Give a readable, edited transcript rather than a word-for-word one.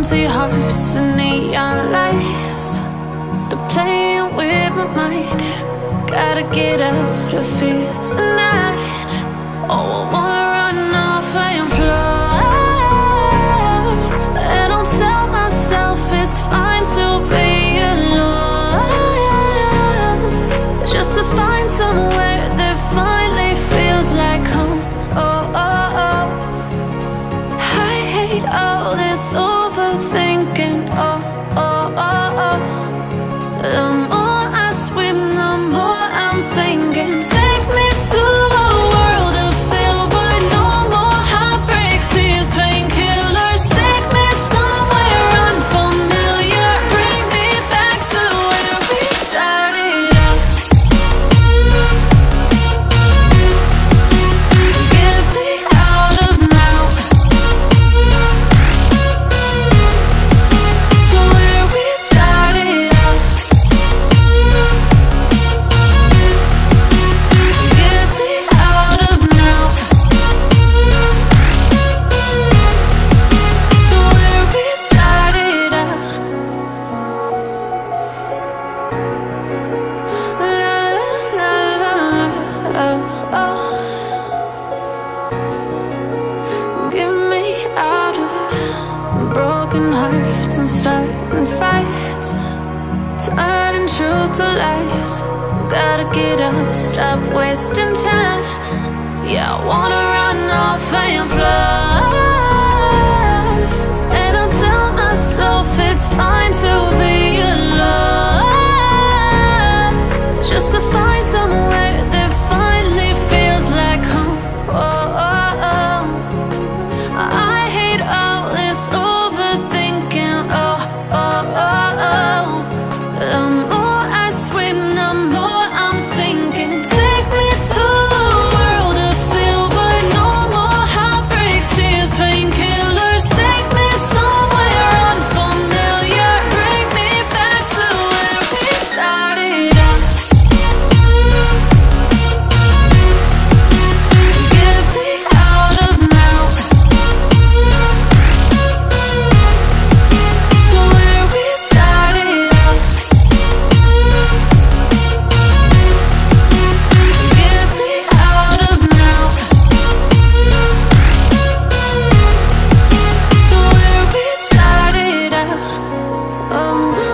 empty hearts and neon lights. They're playing with my mind. Gotta get out of here tonight. Oh, I wanna run off and fly. And I'll tell myself it's fine to be alone, just to find somewhere that finally feels like home. Oh, oh, oh. I hate all this overthinking. Oh, oh, oh, oh. The more I swim, the more I'm sinking. Take me to a world of silver. No more heartbreaks, tears, painkillers. Take me somewhere unfamiliar. Bring me back to where we started out. Get me out of now, to where we started out. Get me out of now, to where we started out. La la la la, oh, oh. Get me out of broken hearts and starting fights, turning truth to lies. Gotta get up, stop wasting time. Yeah, I wanna run off and fly. And I'll tell myself it's fine to be alone, just to find somewhere that finally feels like home. Oh, oh, oh. I hate all this overthinking. Oh, oh, oh, oh. The more I swim, the more I'm sinking. Take me to a world of silver. No more heartbreaks, tears, painkillers. Take me somewhere unfamiliar. Bring me back to where we started out. Get me out of now, to where we started out. Get me out of now, to where we started out.